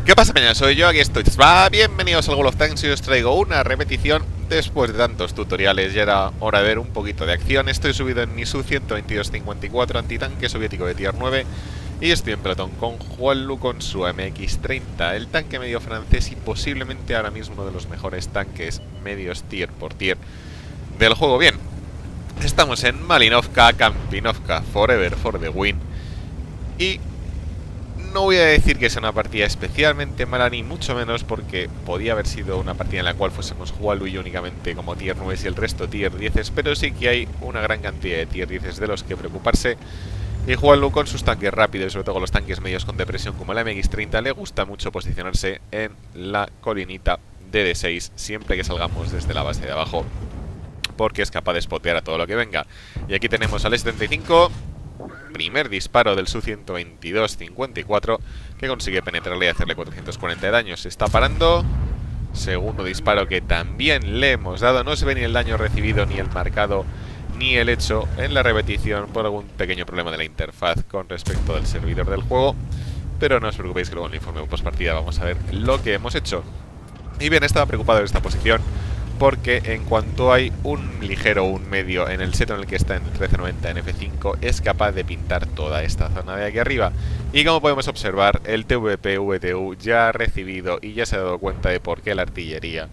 ¿Qué pasa, peña? Soy yo, aquí estoy. Bienvenidos al World of Tanks y os traigo una repetición después de tantos tutoriales. Ya era hora de ver un poquito de acción. Estoy subido en mi Su-122-54 antitanque soviético de tier 9 y estoy en pelotón con Juanlu con su MX-30, el tanque medio francés y posiblemente ahora mismo uno de los mejores tanques medios tier por tier del juego. Bien, estamos en Malinovka, Kampinovka, Forever for the win. Y no voy a decir que sea una partida especialmente mala, ni mucho menos, porque podía haber sido una partida en la cual fuésemos Juanlu y yo únicamente como tier 9 y el resto tier 10, pero sí que hay una gran cantidad de tier 10 de los que preocuparse. Y Juanlu con sus tanques rápidos y sobre todo con los tanques medios con depresión como la MX-30 le gusta mucho posicionarse en la colinita de D6 siempre que salgamos desde la base de abajo, porque es capaz de spotear a todo lo que venga. Y aquí tenemos al S-75, primer disparo del Su-122-54, que consigue penetrarle y hacerle 440 de daño. Se está parando. Segundo disparo que también le hemos dado. No se ve ni el daño recibido, ni el marcado, ni el hecho en la repetición por algún pequeño problema de la interfaz con respecto del servidor del juego. Pero no os preocupéis que luego en el informe post partida vamos a ver lo que hemos hecho. Y bien, estaba preocupado en esta posición porque en cuanto hay un ligero o un medio en el set en el que está en el 1390 en F5, es capaz de pintar toda esta zona de aquí arriba. Y como podemos observar, el TVP-VTU ya ha recibido y ya se ha dado cuenta de por qué la artillería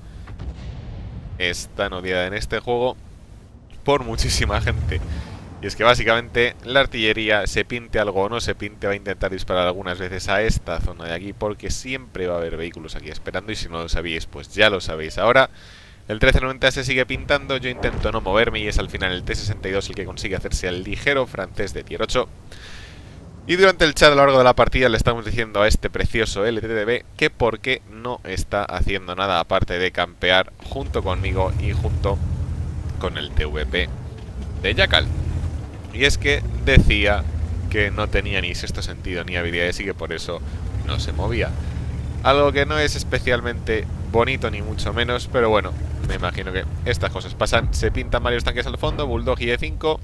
es tan odiada en este juego por muchísima gente. Y es que básicamente la artillería, se pinte algo o no se pinte, va a intentar disparar algunas veces a esta zona de aquí, porque siempre va a haber vehículos aquí esperando, y si no lo sabíais, pues ya lo sabéis ahora. El 1390 se sigue pintando, yo intento no moverme y es al final el T-62 el que consigue hacerse al ligero francés de tier 8. Y durante el chat a lo largo de la partida le estamos diciendo a este precioso LTTB que por qué no está haciendo nada aparte de campear junto conmigo y junto con el TVP de Jackal. Y es que decía que no tenía ni sexto sentido ni habilidades y que por eso no se movía. Algo que no es especialmente bonito ni mucho menos, pero bueno, me imagino que estas cosas pasan. Se pintan varios tanques al fondo, Bulldog y E5.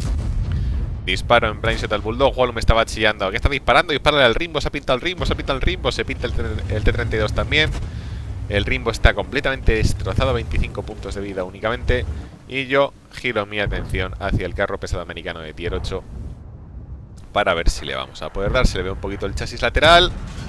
Disparo en blindshot al Bulldog. Juanlu me estaba chillando. ¿Qué está disparando? Dispárale al Rimbo. Se ha pintado el Rimbo, se ha pintado el Rimbo. Se pinta el T-32 también. El Rimbo está completamente destrozado, 25 puntos de vida únicamente. Y yo giro mi atención hacia el carro pesado americano de tier 8 para ver si le vamos a poder dar. Se le ve un poquito el chasis lateral.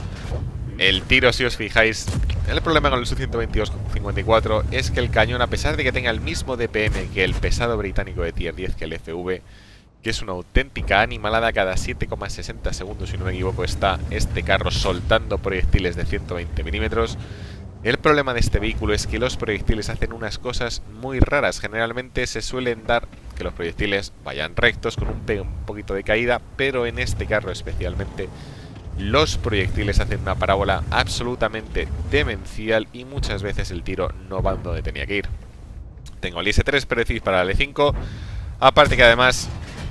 El tiro, si os fijáis, el problema con el Su-122-54 es que el cañón, a pesar de que tenga el mismo DPM que el pesado británico de tier 10, que el FV, que es una auténtica animalada, cada 7,60 segundos, si no me equivoco, está este carro soltando proyectiles de 120 milímetros. El problema de este vehículo es que los proyectiles hacen unas cosas muy raras. Generalmente se suelen dar que los proyectiles vayan rectos con un poquito de caída, pero en este carro especialmente los proyectiles hacen una parábola absolutamente demencial y muchas veces el tiro no va donde tenía que ir. Tengo el IS-3 preciso para el E5, aparte que además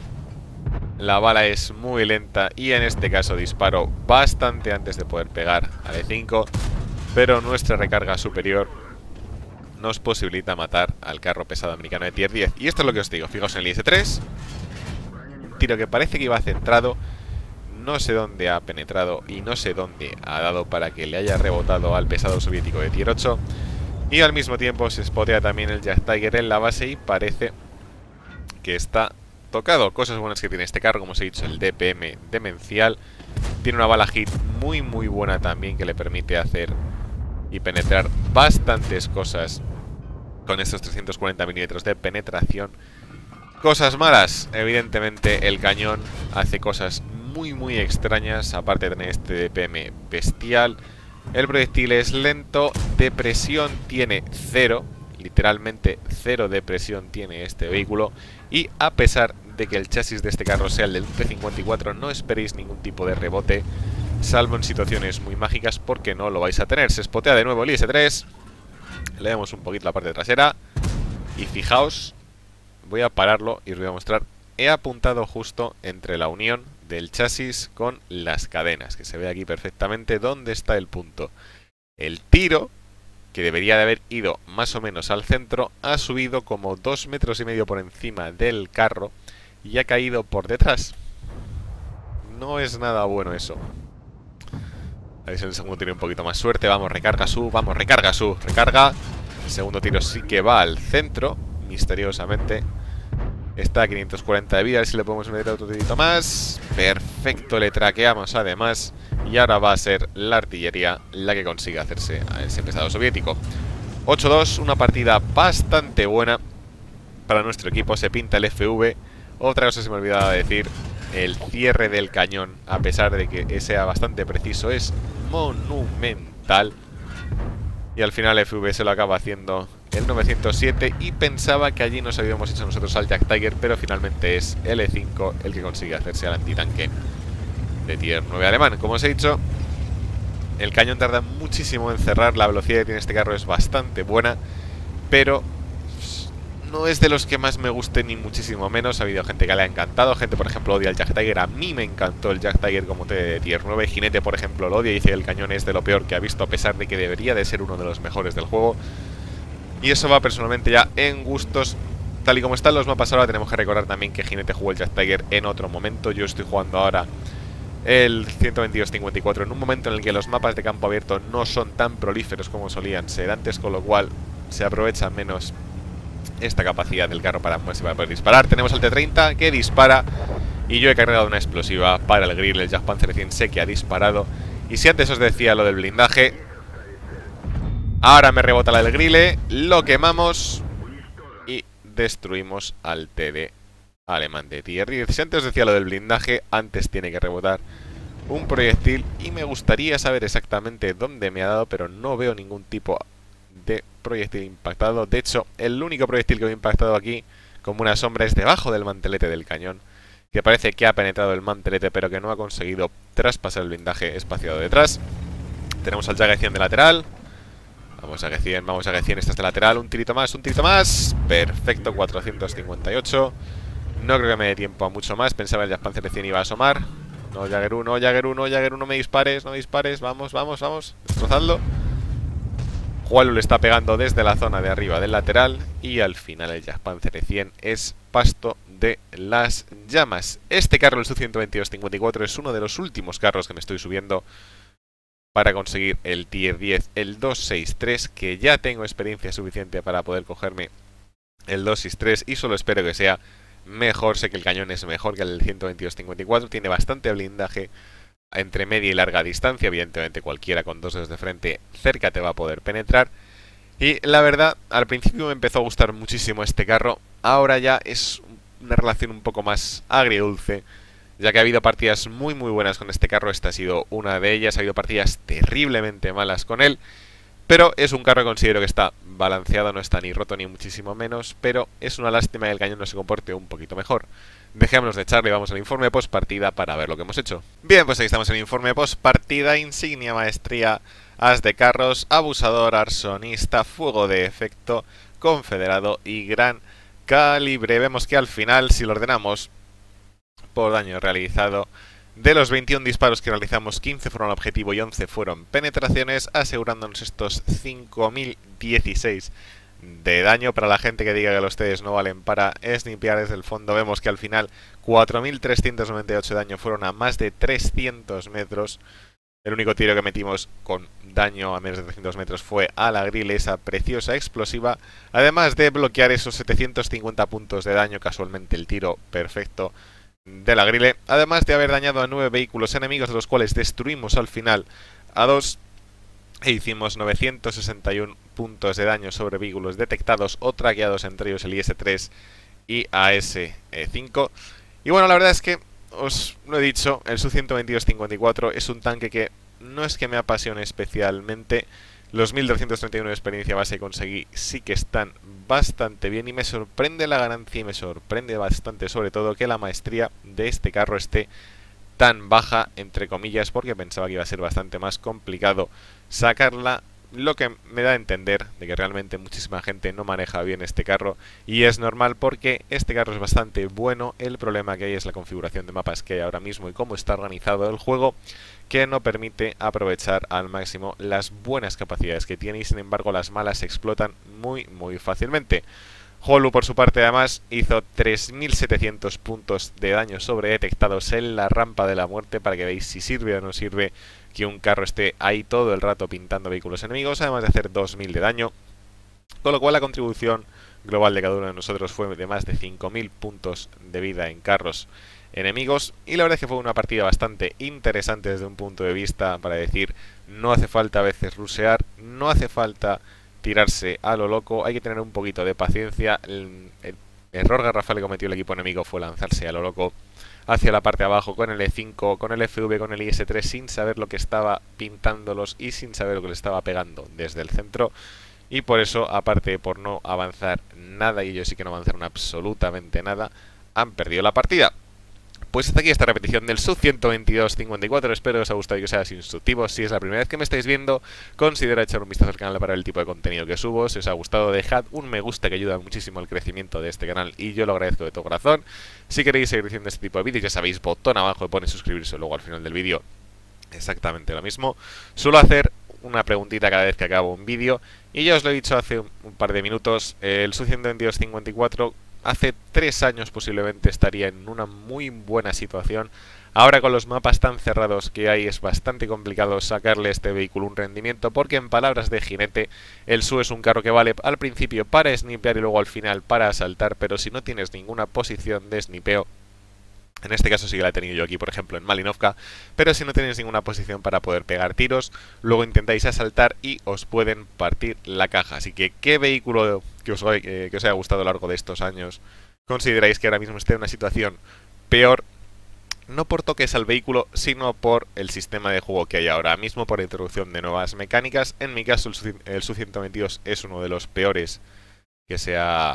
la bala es muy lenta y en este caso disparo bastante antes de poder pegar al E5, pero nuestra recarga superior nos posibilita matar al carro pesado americano de tier 10. Y esto es lo que os digo, fijaos en el IS-3, un tiro que parece que iba centrado. No sé dónde ha penetrado y no sé dónde ha dado para que le haya rebotado al pesado soviético de tier 8. Y al mismo tiempo se spotea también el Yak Tiger en la base y parece que está tocado. Cosas buenas que tiene este carro, como os he dicho, el DPM demencial. Tiene una bala hit muy buena también que le permite hacer y penetrar bastantes cosas con estos 340 milímetros de penetración. Cosas malas, evidentemente el cañón hace cosas muy extrañas, aparte de tener este DPM bestial. El proyectil es lento, depresión tiene 0, literalmente 0 depresión tiene este vehículo. Y a pesar de que el chasis de este carro sea el del T-54, no esperéis ningún tipo de rebote, salvo en situaciones muy mágicas, porque no lo vais a tener. Se spotea de nuevo el IS-3, le damos un poquito la parte trasera y fijaos, voy a pararlo y os voy a mostrar. He apuntado justo entre la unión del chasis con las cadenas, que se ve aquí perfectamente dónde está el punto. El tiro, que debería de haber ido más o menos al centro, ha subido como 2,5 metros por encima del carro y ha caído por detrás. No es nada bueno eso. A ver si en el segundo tiene un poquito más suerte. Vamos, recarga su, vamos, recarga su, recarga. El segundo tiro sí que va al centro, misteriosamente. Está a 540 de vida, a ver si le podemos meter otro tirito más. Perfecto, le traqueamos además. Y ahora va a ser la artillería la que consiga hacerse a ese pesado soviético. 8-2, una partida bastante buena para nuestro equipo. Se pinta el FV. Otra cosa se me olvidaba decir: el cierre del cañón, a pesar de que sea bastante preciso, es monumental. Y al final FV se lo acaba haciendo el 907. Y pensaba que allí nos habíamos hecho nosotros al Jack Tiger, pero finalmente es el E5 el que consigue hacerse al antitanque de tier 9 alemán. Como os he dicho, el cañón tarda muchísimo en cerrar. La velocidad que tiene este carro es bastante buena, pero no es de los que más me guste, ni muchísimo menos. Ha habido gente que le ha encantado. Gente, por ejemplo, odia el Jack Tiger. A mí me encantó el Jack Tiger como de tier 9. Jinete, por ejemplo, lo odia y dice que el cañón es de lo peor que ha visto, a pesar de que debería de ser uno de los mejores del juego. Y eso va personalmente ya en gustos. Tal y como están los mapas ahora, tenemos que recordar también que Jinete jugó el Jack Tiger en otro momento. Yo estoy jugando ahora el 122-54 en un momento en el que los mapas de campo abierto no son tan prolíferos como solían ser antes, con lo cual se aprovecha menos esta capacidad del carro para poder disparar. Tenemos al T-30 que dispara y yo he cargado una explosiva para el grill. El Jagdpanzer 100 sé que ha disparado. Y si antes os decía lo del blindaje, ahora me rebota la del grille, lo quemamos y destruimos al TD alemán de tier 10. Si antes os decía lo del blindaje, antes tiene que rebotar un proyectil y me gustaría saber exactamente dónde me ha dado, pero no veo ningún tipo de proyectil impactado. De hecho, el único proyectil que me ha impactado aquí como una sombra es debajo del mantelete del cañón, que parece que ha penetrado el mantelete pero que no ha conseguido traspasar el blindaje espaciado detrás. Tenemos al Jäger 100 de lateral. Vamos a Jäger 100, vamos a Jäger 100, este es de lateral. Un tirito más, un tirito más. Perfecto, 458. No creo que me dé tiempo a mucho más. Pensaba que el Jagdpanzer 100 iba a asomar. No, Jäger 1, Jäger 1, Jäger 1, me dispares, no dispares. Vamos, vamos, vamos. Destrozadlo. Jualu le está pegando desde la zona de arriba del lateral. Y al final el Jagdpanzer 100 es pasto de las llamas. Este carro, el Su-122-54, es uno de los últimos carros que me estoy subiendo para conseguir el tier 10, el 263, que ya tengo experiencia suficiente para poder cogerme el 263 y solo espero que sea mejor. Sé que el cañón es mejor que el 122-54, tiene bastante blindaje entre media y larga distancia. Evidentemente cualquiera con dos dedos de frente cerca te va a poder penetrar. Y la verdad, al principio me empezó a gustar muchísimo este carro. Ahora ya es una relación un poco más agridulce, ya que ha habido partidas muy buenas con este carro. Esta ha sido una de ellas. Ha habido partidas terriblemente malas con él, pero es un carro que considero que está balanceado, no está ni roto ni muchísimo menos, pero es una lástima que el cañón no se comporte un poquito mejor. Dejémonos de echarle y vamos al informe post partida para ver lo que hemos hecho. Bien, pues ahí estamos en el informe post partida. Insignia, maestría, as de carros, abusador, arsonista, fuego de efecto, confederado y gran calibre. Vemos que al final, si lo ordenamos por daño realizado, de los 21 disparos que realizamos, 15 fueron objetivo y 11 fueron penetraciones, asegurándonos estos 5016 de daño. Para la gente que diga que los TDs no valen para snipear desde el fondo, vemos que al final 4398 de daño fueron a más de 300 metros. El único tiro que metimos con daño a menos de 300 metros fue a la grill, esa preciosa explosiva, además de bloquear esos 750 puntos de daño, casualmente el tiro perfecto de la grille, además de haber dañado a 9 vehículos enemigos, de los cuales destruimos al final a 2 e hicimos 961 puntos de daño sobre vehículos detectados o traqueados, entre ellos el IS-3 y AS-5. Y bueno, la verdad es que os lo he dicho, el Su-122-54 es un tanque que no es que me apasione especialmente. Los 1231 de experiencia base que conseguí sí que están bastante bien y me sorprende la ganancia y me sorprende bastante sobre todo que la maestría de este carro esté tan baja, entre comillas, porque pensaba que iba a ser bastante más complicado sacarla, lo que me da a entender de que realmente muchísima gente no maneja bien este carro, y es normal porque este carro es bastante bueno. El problema que hay es la configuración de mapas que hay ahora mismo y cómo está organizado el juego, que no permite aprovechar al máximo las buenas capacidades que tiene, y sin embargo las malas se explotan muy fácilmente. Holu, por su parte, además, hizo 3700 puntos de daño sobre detectados en la rampa de la muerte, para que veáis si sirve o no sirve que un carro esté ahí todo el rato pintando vehículos enemigos, además de hacer 2000 de daño. Con lo cual la contribución global de cada uno de nosotros fue de más de 5000 puntos de vida en carros enemigos. Y la verdad es que fue una partida bastante interesante desde un punto de vista para decir, no hace falta a veces rushear, no hace falta tirarse a lo loco, hay que tener un poquito de paciencia. El error garrafal que cometió el equipo enemigo fue lanzarse a lo loco hacia la parte de abajo con el E5, con el FV, con el IS-3, sin saber lo que estaba pintándolos y sin saber lo que le estaba pegando desde el centro. Y por eso, aparte de por no avanzar nada, y ellos sí que no avanzaron absolutamente nada, han perdido la partida. Pues hasta aquí esta repetición del Sub 122-54, espero que os haya gustado y que os haya sido instructivo. Si es la primera vez que me estáis viendo, considera echar un vistazo al canal para ver el tipo de contenido que subo. Si os ha gustado, dejad un me gusta, que ayuda muchísimo al crecimiento de este canal y yo lo agradezco de todo corazón. Si queréis seguir haciendo este tipo de vídeos, ya sabéis, botón abajo que pone suscribirse, luego al final del vídeo exactamente lo mismo. Suelo hacer una preguntita cada vez que acabo un vídeo y ya os lo he dicho hace un par de minutos, el Sub 122-54 hace 3 años posiblemente estaría en una muy buena situación. Ahora con los mapas tan cerrados que hay es bastante complicado sacarle a este vehículo un rendimiento, porque en palabras de Jinete, el SU es un carro que vale al principio para snipear y luego al final para asaltar, pero si no tienes ninguna posición de snipeo, en este caso sí que la he tenido yo aquí, por ejemplo, en Malinovka, pero si no tenéis ninguna posición para poder pegar tiros, luego intentáis asaltar y os pueden partir la caja. Así que, ¿qué vehículo que os haya gustado a lo largo de estos años consideráis que ahora mismo esté en una situación peor? No por toques al vehículo, sino por el sistema de juego que hay ahora mismo, por la introducción de nuevas mecánicas. En mi caso, el Su-122 es uno de los peores que se ha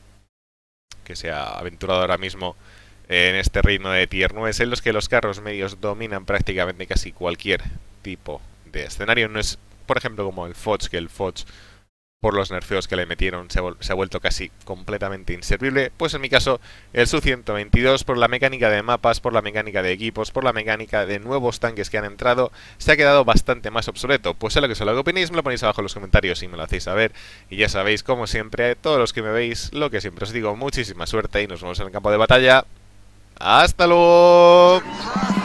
aventurado ahora mismo en este ritmo de Tier 9, en los que los carros medios dominan prácticamente casi cualquier tipo de escenario. No es, por ejemplo, como el Foch, que el Foch, por los nerfeos que le metieron, se ha vuelto casi completamente inservible. Pues en mi caso, el Su-122, por la mecánica de mapas, por la mecánica de equipos, por la mecánica de nuevos tanques que han entrado, se ha quedado bastante más obsoleto. Pues sé lo que opinéis, me lo ponéis abajo en los comentarios y me lo hacéis saber. Y ya sabéis, como siempre, todos los que me veis, lo que siempre os digo, muchísima suerte y nos vemos en el campo de batalla. ¡Hasta luego!